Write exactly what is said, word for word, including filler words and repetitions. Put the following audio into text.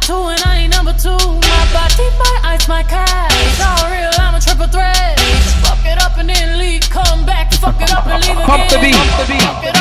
two and I ain't number two. My body, my ice, my cash. It's all real, I'm a triple threat. Fuck it up and then leave, come back, fuck it up and leave again. Pump the beat. Pump the beat.